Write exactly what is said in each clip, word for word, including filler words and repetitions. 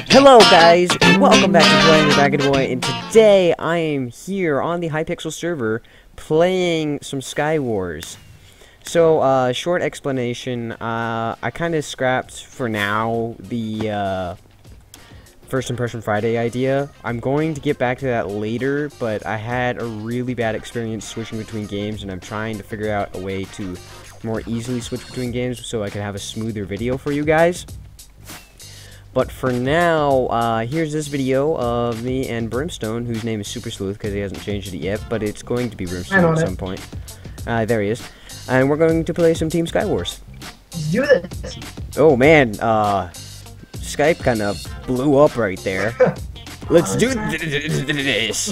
Hello guys, welcome back to Playing the Dragon Boy, and today I am here on the Hypixel server playing some Skywars. So, uh, short explanation, uh, I kind of scrapped for now the, uh, First Impression Friday idea. I'm going to get back to that later, but I had a really bad experience switching between games, and I'm trying to figure out a way to more easily switch between games so I can have a smoother video for you guys. But for now, uh, here's this video of me and Brimstone, whose name is Super Sleuth because he hasn't changed it yet, but it's going to be Brimstone at some it. point. Uh, there he is. And we're going to play some Team Skywars. Let's do this. Oh man, uh, Skype kind of blew up right there. Let's do this.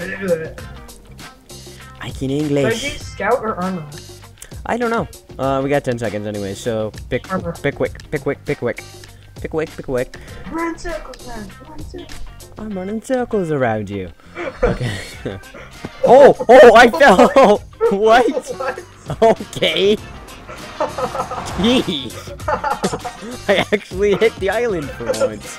I can English. Should I do scout or armor? I don't know. Uh, we got ten seconds anyway, so pick, Armor. pick quick, pick quick, pick quick. Pick quick, pick quick. Run circles, man. Run circles. I'm running circles around you. Okay. oh, oh, I fell. What? What? Okay. Jeez. I actually hit the island for once.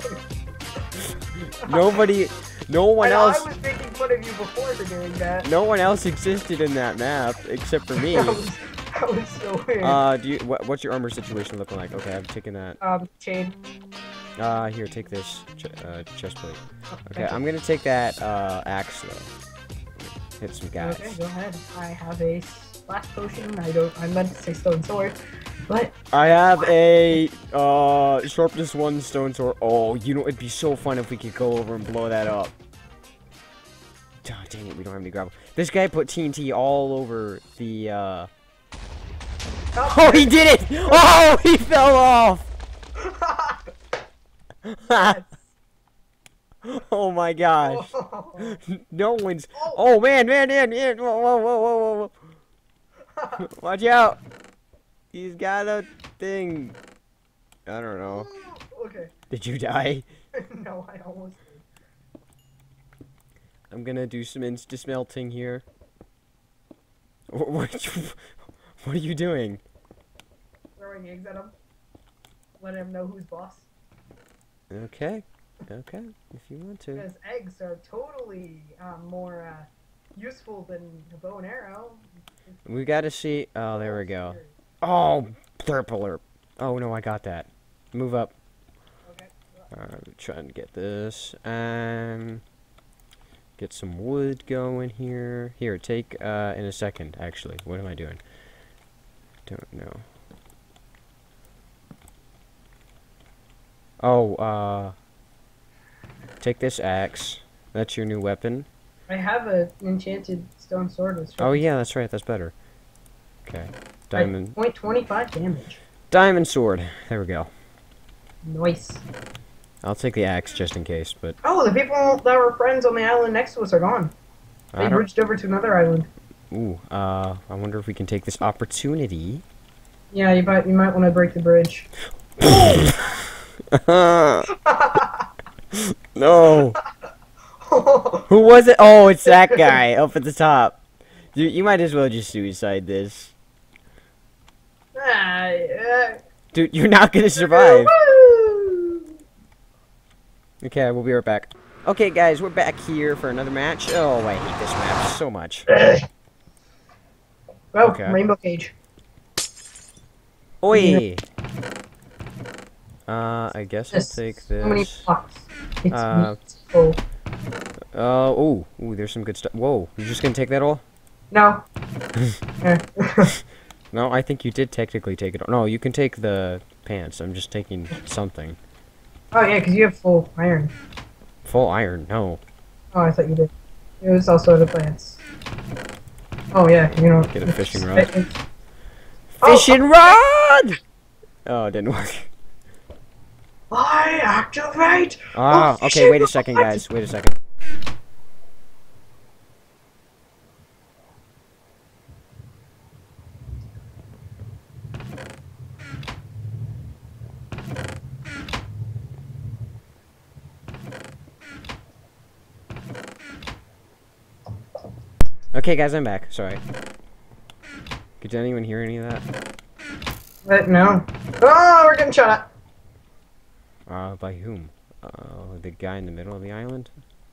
Nobody, no one I, else. I was making fun of you before for doing that. No one else existed in that map except for me. That was, that was so weird. Uh, do you? What, what's your armor situation looking like? Okay, I'm taking that. Um, chain. Uh, here, take this ch uh, chest plate. Oh, Okay, I'm gonna take that uh axe though. Hit some guys. Okay, go ahead. I have a splash potion. I don't. I meant to say stone sword, but I have a uh sharpness one stone sword. Oh, you know it'd be so fun if we could go over and blow that up. Oh, dang it, we don't have any gravel. This guy put T N T all over the uh. oh, Oh, he did it! Oh, he fell off. yes. Oh my gosh. Oh. No one's. Oh man, man, man, man. Whoa, whoa, whoa, whoa, whoa. Watch out. He's got a thing. I don't know. Okay. Did you die? No, I almost did. I'm gonna do some insta smelting here. What, what, what are you doing? Throwing eggs at him. Let him know who's boss. Okay. Okay. If you want to. Because eggs are totally um, more uh, useful than a bow and arrow. We gotta see. Oh, there we go. Oh, purpler. Oh no, I got that. Move up. Okay. Alright, trying to get this and get some wood going here. Here, take uh in a second. Actually, what am I doing? Don't know. Oh, uh, take this axe. That's your new weapon. I have an enchanted stone sword with Oh yeah, that's right. That's better. Okay, diamond. Point twenty-five damage. Diamond sword. There we go. Nice. I'll take the axe just in case, but Oh, the people that were friends on the island next to us are gone. I They don't. bridged over to another island. Ooh, uh, I wonder if we can take this opportunity. Yeah, you might you might want to break the bridge. No. Who was it? Oh, it's that guy up at the top. You you might as well just suicide this. Ah, uh, Dude, you're not gonna survive. Okay, we'll be right back. Okay, guys, we're back here for another match. Oh, I hate this map so much. Oh, Okay. rainbow cage. Oi! Uh, I guess I'll Yes, take so many this. blocks. It's Uh, beautiful. Uh, oh, ooh, there's some good stuff. Whoa, you're just gonna take that all? No. Here. No, I think you did technically take it all. No, you can take the pants. I'm just taking something. Oh yeah, because you have full iron. Full iron, no. Oh, I thought you did. It was also the plants. Oh yeah, you know. Get a fishing it's- rod. it's- Fishing rod! Oh, it didn't work. I activate. Ah, the okay, wait a fishing second, rod! guys. Wait a second. Okay, guys, I'm back. Sorry. Did anyone hear any of that? But no. Oh, we're getting shot at. Uh, by whom? Uh, Uh, the guy in the middle of the island?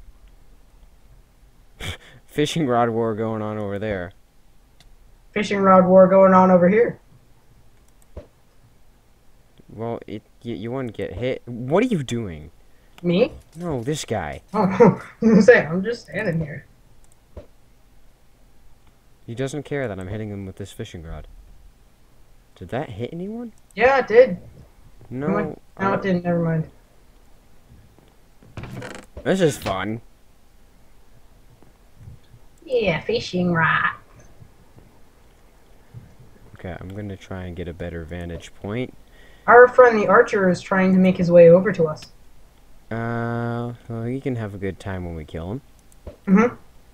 Fishing rod war going on over there. Fishing rod war going on over here. Well, it you, you wouldn't get hit. What are you doing? Me? No, this guy. Oh, I'm saying, I'm just standing here. He doesn't care that I'm hitting him with this fishing rod. Did that hit anyone? Yeah, it did. No. No, no it didn't. Never mind. This is fun. Yeah, fishing rod. Okay, I'm gonna try and get a better vantage point. Our friend the archer is trying to make his way over to us. Uh, well, he can have a good time when we kill him. Mm-hmm.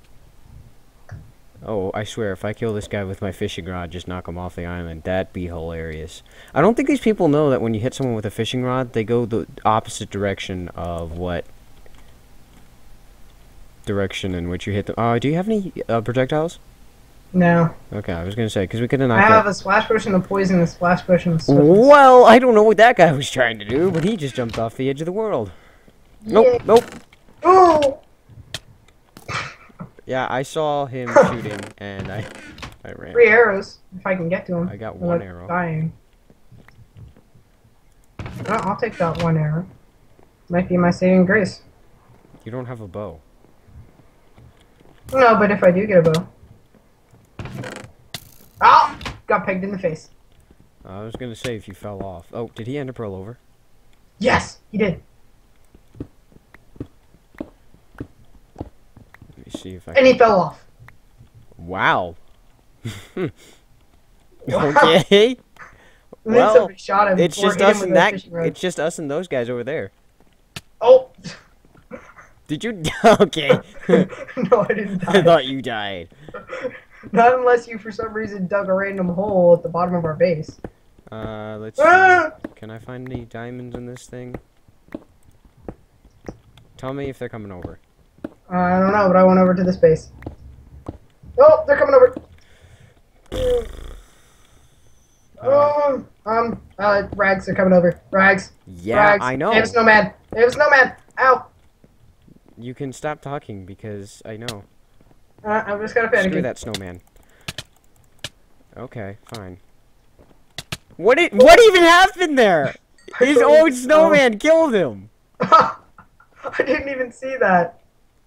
Oh, I swear, if I kill this guy with my fishing rod, just knock him off the island, that'd be hilarious. I don't think these people know that when you hit someone with a fishing rod, they go the opposite direction of what direction in which you hit them. Uh, do you have any uh, projectiles? No. Okay, I was gonna say, because we could have I knocked have out... a splash potion of poison and a splash potion of swiftness. Well, I don't know what that guy was trying to do, but he just jumped off the edge of the world. Nope, Yeah. nope. Oh! Yeah, I saw him shooting, and I, I ran. Three arrows, if I can get to him. I got one without arrow. Dying. Well, I'll take that one arrow. Might be my saving grace. You don't have a bow. No, but if I do get a bow. Oh! Got pegged in the face. I was gonna say if you fell off. Oh, did he end up roll over? Yes, he did. Let me see if I. And he fell off. Wow. Okay. And then Well, somebody shot him it's before just hit him us with and a that. fishing rod. It's just us and those guys over there. Oh! Did you? Okay. No, I didn't die. I thought you died. Not unless you, for some reason, dug a random hole at the bottom of our base. Uh, let's Ah! see. Can I find any diamonds in this thing? Tell me if they're coming over. Uh, I don't know, but I went over to this base. Oh, they're coming over. Oh, um, uh, Rags are coming over. Rags. Yeah, Rags. I know. They have a snowman. They have a snowman. Ow. You can stop talking because I know. Uh, I'm just gonna panic. Screw that snowman. Okay, fine. What did? What even happened there? His own snowman killed him. I didn't even see that.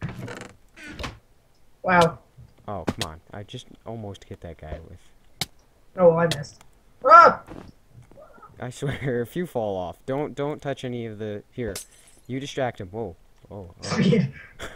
Wow. Oh, come on. I just almost hit that guy with... Oh, well, I missed. Ah! I swear, if you fall off, don't don't touch any of the... Here, you distract him. Whoa. Oh. oh. Speed.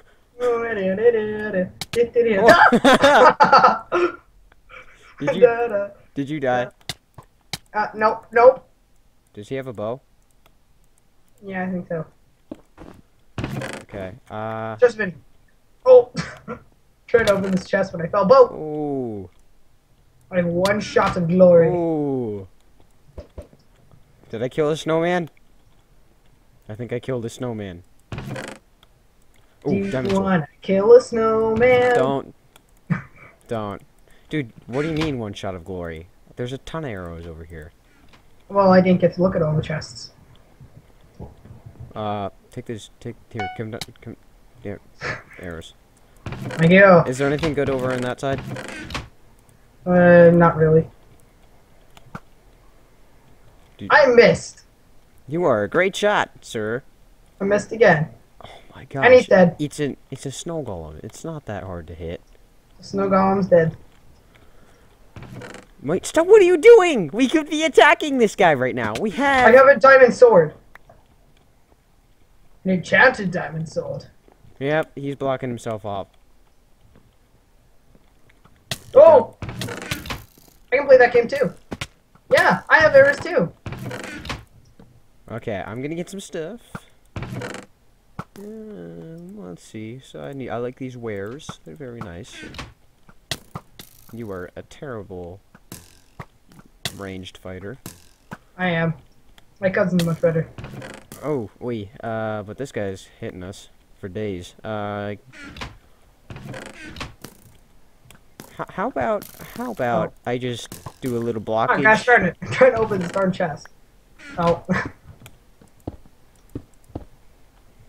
Did you, did you die? Uh, nope, nope. Does he have a bow? Yeah, I think so. Okay, uh... Just been. Oh! Tried to open this chest when I fell. Boom! Ooh. I have one shot of glory. Ooh. Did I kill a snowman? I think I killed a snowman. Do Ooh, you diamond sword. wanna kill a snowman? Don't. Don't. Dude, what do you mean one shot of glory? There's a ton of arrows over here. Well, I didn't get to look at all the chests. Uh, take this, take, here, come down, come, yeah, arrows. Thank you. Is there anything good over on that side? Uh, not really. Dude, I missed. you are a great shot, sir. I missed again. Oh my gosh. And he's dead. It's an, it's a snow golem. It's not that hard to hit. The snow golem's dead. Wait, stop, what are you doing? We could be attacking this guy right now. We have... I have a diamond sword. An enchanted diamond sword. Yep, he's blocking himself off. Oh! I can play that game too. Yeah, I have arrows too. Okay, I'm gonna get some stuff. Um, let's see. So I need. I like these wares. They're very nice. You are a terrible ranged fighter. I am. My cousin's much better. Oh, wait. Uh, but this guy's hitting us for days. Uh, h how about how about Oh. I just do a little Oh, blockage? gosh darn it. I'm trying to open this darn chest. Oh.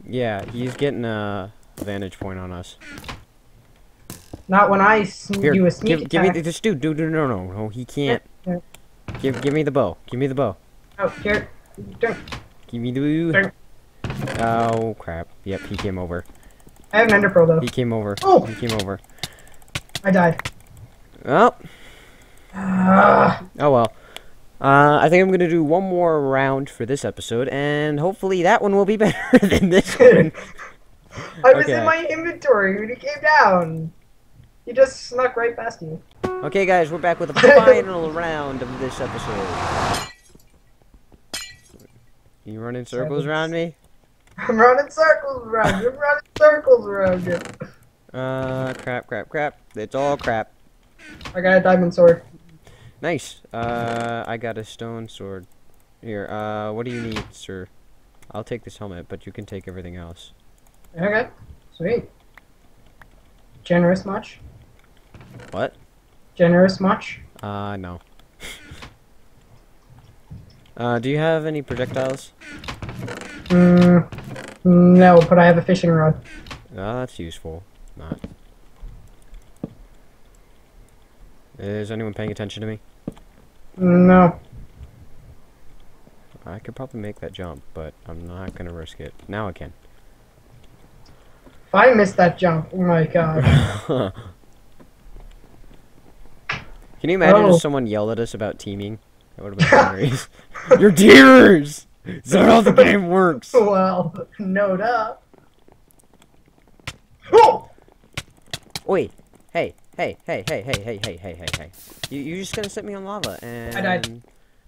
Yeah, he's getting a vantage point on us. Not when I sn Here, do a sneak give, give me attack. this dude. Dude, no, no, no, he can't. Here, Give, give me the bow. Give me the bow. Oh, here. Don't. Give me the. Don't. Oh crap! Yep, he came over. I have an ender pearl though. He came over. Oh! He came over. I died. Oh. Ah. Oh well. Uh, I think I'm gonna do one more round for this episode, and hopefully that one will be better than this one. I was Okay. in my inventory when he came down. He just snuck right past you. Okay, guys, we're back with the final round of this episode. You running circles around me? I'm running circles around you. I'm running circles around you. Uh, crap, crap, crap. It's all crap. I got a diamond sword. Nice. Uh, I got a stone sword. Here, uh, what do you need, sir? I'll take this helmet, but you can take everything else. Okay. Sweet. Generous much? What? Generous much? Uh, no. uh, do you have any projectiles? Mm, no, but I have a fishing rod. Oh, that's useful. Not. Is anyone paying attention to me? No. I could probably make that jump, but I'm not gonna risk it. Now I can. If I missed that jump, oh my god. Can you imagine Oh. if someone yelled at us about teaming? That would have been hilarious. You're teamers! Is that how the game works? Well, no duh. Oh! Wait. Hey. Hey. Hey. Hey. Hey. Hey. Hey. Hey. Hey. Hey. You you just gonna set me on lava and. I died.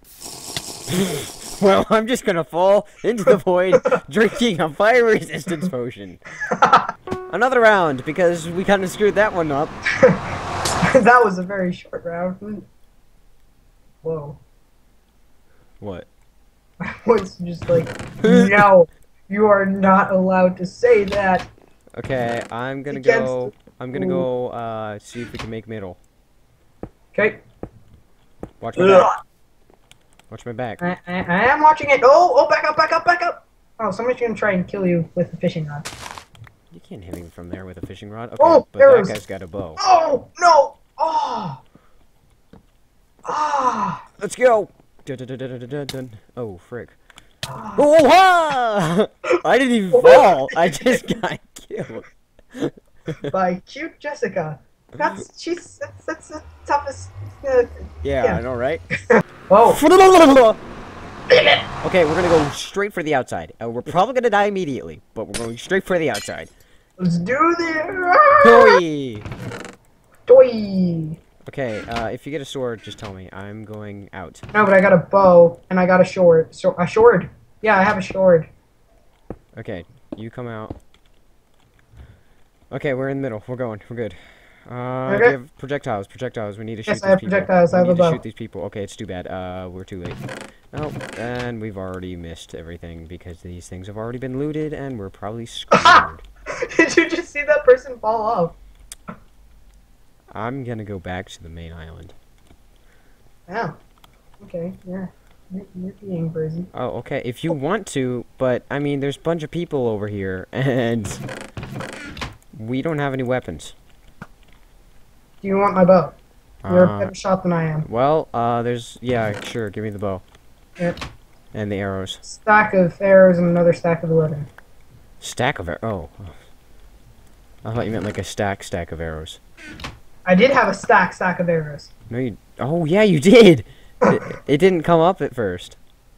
Well, I'm just gonna fall into the void, drinking a fire resistance potion. Another round because we kind of screwed that one up. That was a very short round. Whoa. What? I was just like, no, you are not allowed to say that. Okay, I'm gonna Against go. the- I'm gonna go. Uh, see if we can make middle. Okay. Watch my back. Watch my back. I, I, I am watching it. Oh, oh, back up, back up, back up. Oh, somebody's gonna try and kill you with a fishing rod. You can't hit him from there with a fishing rod. Okay, Oh, but arrows. that guy's got a bow. Oh, no. Oh. Ah. Let's go. Dun, dun, dun, dun, dun, dun, dun. Oh, frick. Ah. Oh, ha! I didn't even fall. I just got killed. By cute Jessica. That's she's that's, that's the toughest. Uh, Yeah, Yeah. I know, right? whoa. Okay, we're gonna go straight for the outside. Uh, we're probably gonna die immediately, but we're going straight for the outside. Let's do this. Toy! Toy. Okay, uh, if you get a sword, just tell me. I'm going out. No, but I got a bow and I got a sword. So a sword. Yeah, I have a sword. Okay, you come out. Okay, we're in the middle. We're going. We're good. Uh, Okay. we have projectiles. Projectiles. We need to shoot Yes, these I have people. projectiles. I We have need a to bow. shoot these people. Okay, it's too bad. Uh, we're too late. Oh, and we've already missed everything because these things have already been looted, and we're probably screwed. Did you just see that person fall off? I'm gonna go back to the main island. Yeah. Okay. Yeah. You're, you're being crazy. Oh, okay. If you want to, but I mean, there's a bunch of people over here, and we don't have any weapons. Do you want my bow? You're a Uh, better shot than I am. well, uh, there's yeah, sure. Give me the bow Yep. and the arrows. Stack of arrows and another stack of weapon. Stack of arrows. Oh, I thought you meant like a stack, stack of arrows. I did have a stack, stack of arrows. No, you. Oh, yeah, you did. it, it didn't come up at first.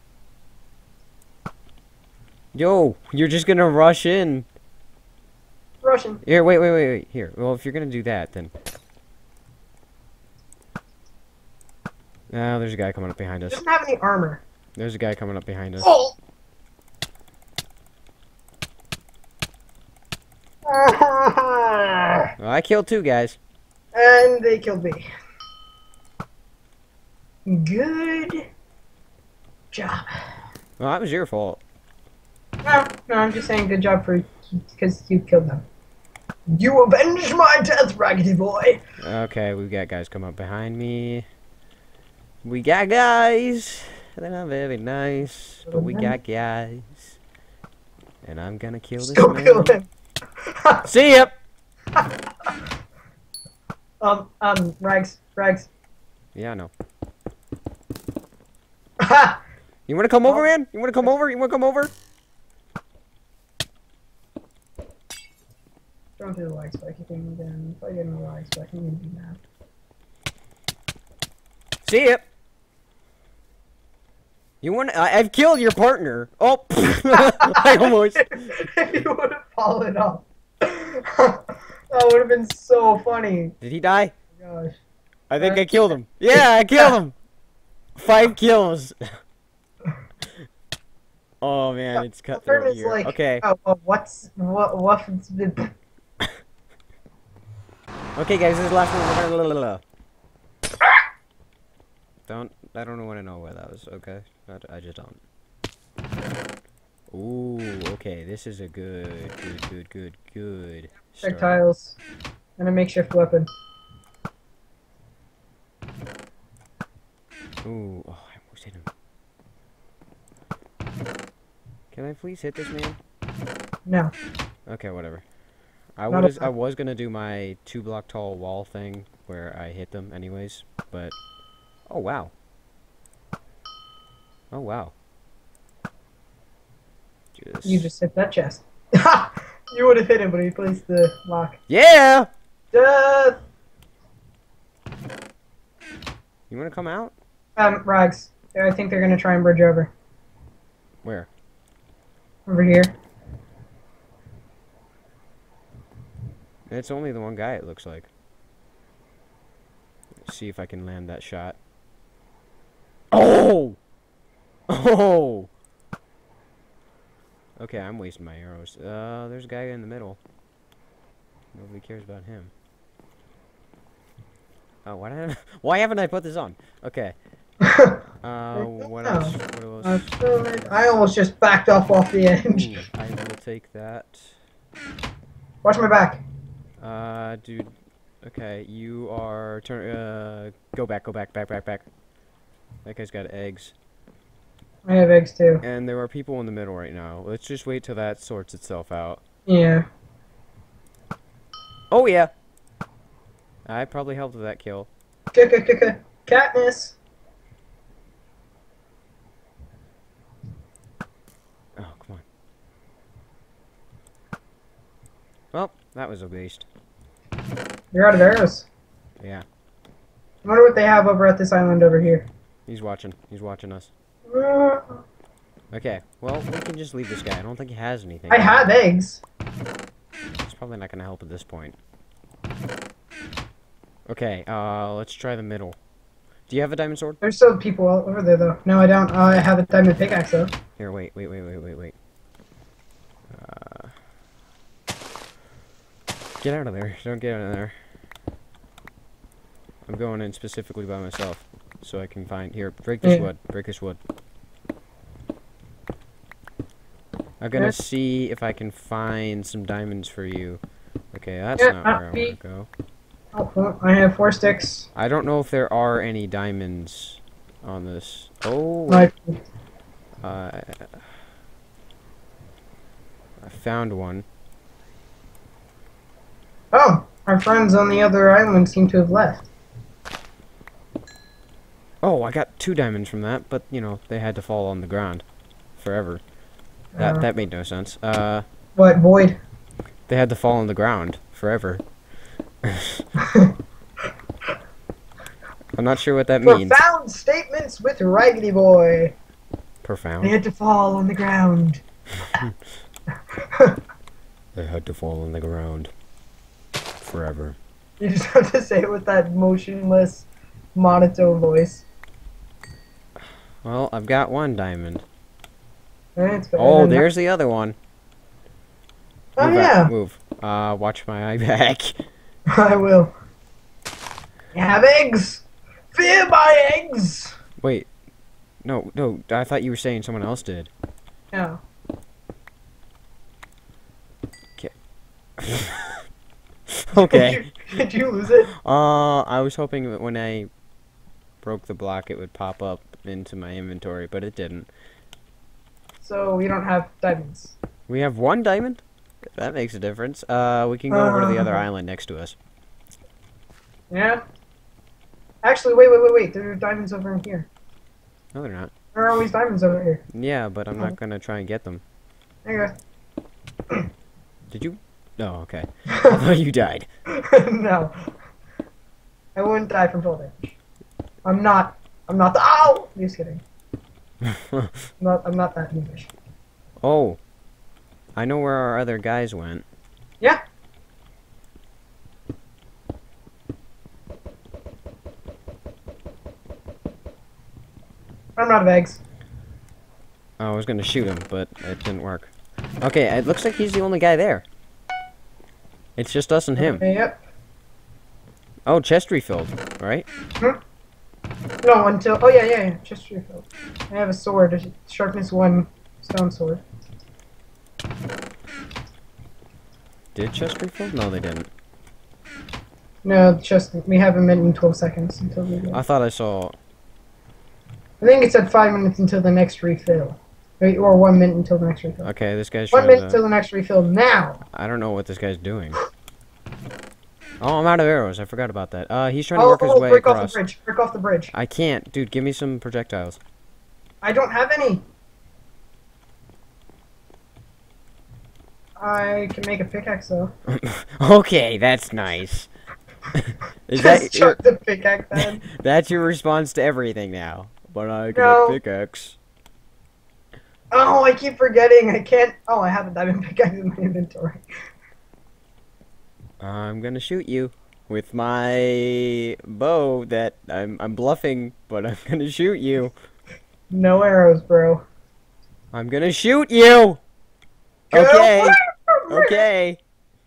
Yo, you're just gonna rush in. Russian. Here, wait, wait, wait, wait. Here. Well, if you're gonna do that, then. Oh, there's a guy coming up behind He us. doesn't have any armor. There's a guy coming up behind us. Oh! Well, I killed two guys. And they killed me. Good job. Well, that was your fault. No, no, I'm just saying good job for because you killed them. You avenged my death, Raggedy Boy. Okay, we've got guys coming up behind me. We got guys. They're not very nice, but we got guys. And I'm gonna kill this Go man. kill him. See ya! um, um, Rags, Rags. Yeah, I know. Ha! You wanna come over, Oh. man? You wanna come over? You wanna come over? Don't do the lag spiky thing again. If I get in the lag spike, I'm gonna be mad. See ya! You want? I I've killed your partner. Oh, I almost. If you would have fallen off, that would have been so funny. Did he die? Oh my gosh. I think Uh, I killed him. Yeah, I killed him. Five kills. Oh man, it's The cutthroat is here. like, Okay. oh, well, what's what? What's the? Okay, guys, this is the last one. Don't. I don't want to know what that was. Okay, I, I just don't. Ooh. Okay, this is a good, good, good, good, good. start. Projectiles and a makeshift weapon. Ooh. Oh, I almost hit him. Can I please hit this man? No. Okay, whatever. I Not a was I problem. was gonna do my two block tall wall thing where I hit them anyways, but oh wow. Oh wow. Just... You just hit that chest. You would have hit him, but he placed the lock. Yeah. Death. You wanna come out? Um, Rags. I think they're gonna try and bridge over. Where? Over here. It's only the one guy. It looks like. Let's see if I can land that shot. Oh. Oh. Okay, I'm wasting my arrows. Uh, there's a guy in the middle. Nobody cares about him. Oh, why did I, why haven't I put this on? Okay. Uh, what else? What else? I feel like I almost just backed off off the edge. Ooh, I will take that. Watch my back. Uh, dude. Okay, you are turn. Uh, go back, go back, back, back, back. That guy's got eggs. I have eggs too. And there are people in the middle right now. Let's just wait till that sorts itself out. Yeah. Oh yeah. I probably helped with that kill. K-k-k-k. Katniss. Oh, come on. Well, that was a waste. You're out of arrows. Yeah. I wonder what they have over at this island over here. He's watching. He's watching us. Uh, Okay. Well, we can just leave this guy. I don't think he has anything. I have eggs. It's probably not going to help at this point. Okay, uh, let's try the middle. Do you have a diamond sword? There's still people all over there though. No, I don't. Uh, I have a diamond pickaxe though. Here, wait, wait, wait, wait, wait, wait. Uh, get out of there. Don't get out of there. I'm going in specifically by myself, so I can find... Here, break this Yeah. wood. Break this wood. I'm gonna Yeah. see if I can find some diamonds for you. Okay, that's Yeah, not not where I me. want to go. Oh, well, I have four sticks. I don't know if there are any diamonds on this. Oh, Right. uh, I found one. Oh, our friends on the other island seem to have left. Oh, I got two diamonds from that, but you know they had to fall on the ground forever. That Uh, that made no sense. Uh, What, Void? they had to fall on the ground forever. I'm not sure what that means. Profound statements with Raggedy Boy. They Profound. had to fall on the ground. They had to fall on the ground forever. You just have to say it with that motionless, monotone voice. Well, I've got one diamond. Eh, it's better Oh, than there's the other one. Oh, Move yeah. out, move. Uh, watch my eye back. I will. You have eggs! Fear my eggs! Wait. No, no, I thought you were saying someone else did. No. Okay. Did you, did you lose it? Uh, I was hoping that when I broke the block it would pop up into my inventory, but it didn't. So we don't have diamonds. We have one diamond? That makes a difference. Uh, we can go over to the other Uh. island next to us. Yeah. Actually, wait, wait, wait, wait. There are diamonds over in here. No, they're not. There are always diamonds over here. Yeah, but I'm not gonna try and get them. There you Did you? No, okay. I thought you died. go. No. I wouldn't die from fall damage. I'm not. I'm not the. Ow! Just kidding. I'm not. I'm not that English. Oh. I know where our other guys went. Yeah. I'm out of eggs. Oh, I was gonna shoot him, but it didn't work. Okay, it looks like he's the only guy there. It's just us and him. Okay, yep. Oh, chest refilled, right? Hmm? No, until. Oh, yeah, yeah, yeah. Just refilled. I have a sword. A sharpness one stone sword. Did chest refill? No, they didn't. No, just. We have a minute and twelve seconds until we go. I thought I saw... I think it said five minutes until the next refill. Or or one minute until the next refill. Okay, this guy's One trying minute to... until the next refill now! I don't know what this guy's doing. Oh, I'm out of arrows. I forgot about that. Uh, he's trying to Oh, work his oh, way break off across. the bridge. Break off the bridge. I can't. Dude, give me some projectiles. I don't have any. I can make a pickaxe though. Okay, that's nice. Is Just that your, chuck the pickaxe then. that's your response to everything now? But I can No. make pickaxe. Oh, I keep forgetting. I can't. Oh, I have a diamond pickaxe in my inventory. I'm gonna shoot you with my bow that I'm I'm bluffing, but I'm gonna shoot you. No arrows, bro. I'm gonna shoot you. Okay. Okay.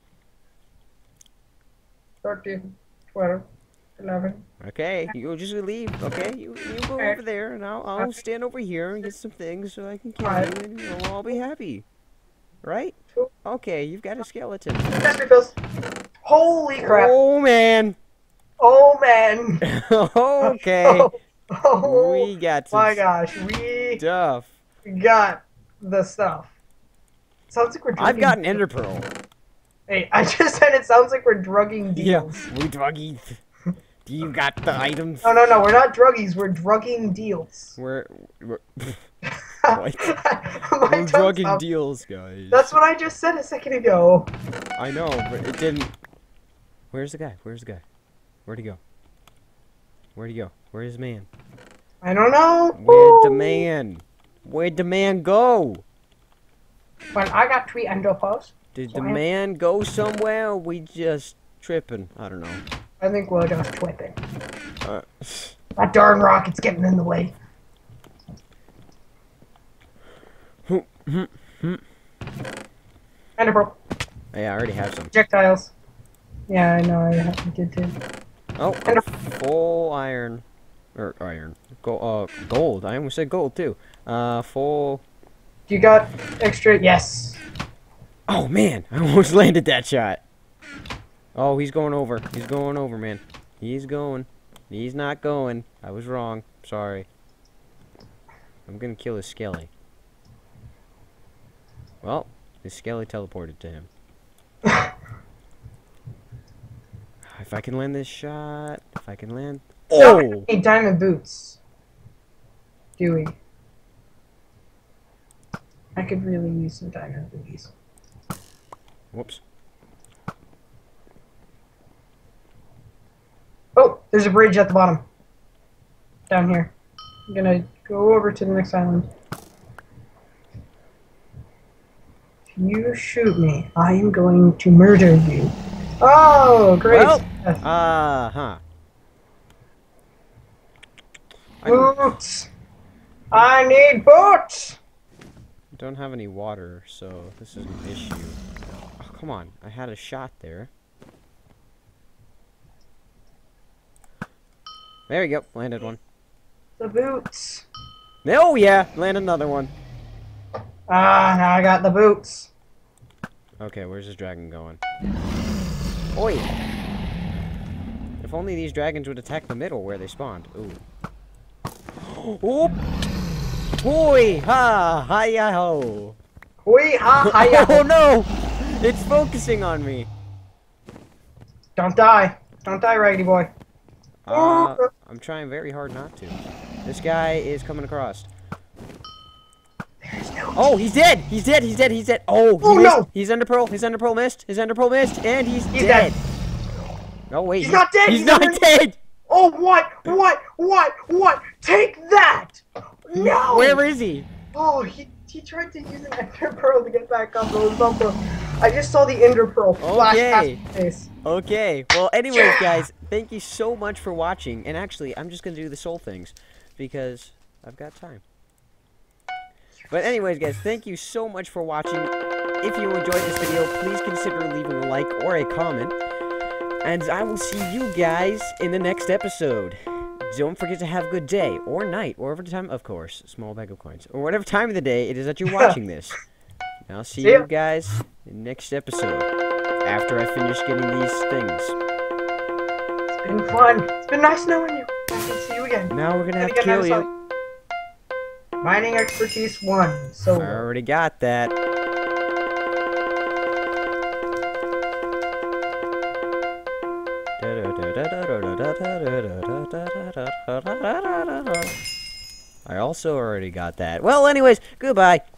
thirteen, twelve, eleven. Okay. You just leave. Okay. You you go over there, and I'll I'll stand over here and get some things so I can kill you, and you know, we'll all be happy. Right? Okay. You've got a skeleton. Chest refills. Holy crap. Oh man. Oh man. Okay. Oh, oh We got some my gosh. We stuff. got the stuff. Sounds like we're drugging. I've got an ender pearl. Hey, I just said it sounds like we're drugging Yeah, deals. we druggies. Do you got the items? No, no, no, we're not druggies, we're drugging deals. We're we're, My we're tongue drugging stopped. deals, guys. That's what I just said a second ago. I know, but it didn't. Where's the guy? Where's the guy? Where'd he go? Where'd he go? Where's his man? I don't know. Where'd the man? Where'd the man go? When I got three endo posts, Did so the I- man go somewhere? Or we just tripping? I don't know. I think we're just twipping. Uh, That darn rocket's getting in the way. Ender pearl. yeah, I already have some. Projectiles. Yeah, I know, I I did too. Oh, Ender- full iron. Or iron. Go, uh, gold. I almost said gold, too. Uh, full... You got extra? Yes. Oh, man. I almost landed that shot. Oh, he's going over. He's going over, man. He's going. He's not going. I was wrong. Sorry. I'm gonna kill his skelly. Well, his skelly teleported to him. If I can land this shot... If I can land... Oh! Hey, diamond boots. Do we? I could really use some diamond booties. Whoops. Oh, there's a bridge at the bottom. Down here. I'm gonna go over to the next island. If you shoot me, I am going to murder you. Oh, great. Well, Yes. uh-huh. I don't, Boots! I need boots! don't have any water, so this is an issue. Oh, come on. I had a shot there. There we go. Landed one. The boots. Oh, yeah. Landed another one. Ah, now I got the boots. Okay, where's this dragon going? Oi! If only these dragons would attack the middle where they spawned. Ooh. Oop! Oi! Ha! Hi-ya-ho! Wee ha ha ya. Oh no! It's focusing on me. Don't die. Don't die, Raggedy Boy. Uh, I'm trying very hard not to. This guy is coming across. There's no Oh, he's dead! He's dead! He's dead! He's dead! Oh, he Oh, missed. no! He's under pearl. His under pearl missed. His under pearl missed, and he's, He's dead. dead. Oh wait, He's not dead, He's, he's not under- dead. Oh, what? What? What? What? Take that! No! Where is he? Oh, he, he tried to use an Ender Pearl to get back up, but it was not the... I just saw the Ender Pearl flash Okay. past my face. Okay. Well, anyways, guys, thank you so much for watching. And actually, I'm just gonna do the soul things because I've got time. But anyways, guys, thank you so much for watching. If you enjoyed this video, please consider leaving a like or a comment. And I will see you guys in the next episode. Don't forget to have a good day, or night, or whatever time, of course, small bag of coins, or whatever time of the day it is that you're watching this. And I'll see, See ya. you guys in the next episode, after I finish getting these things. It's been fun. It's been nice knowing you. I'll see you again. Now we're gonna have to Again, kill I'm you. sorry. Mining expertise one. So I already got that. I also already got that. Well, anyways, goodbye.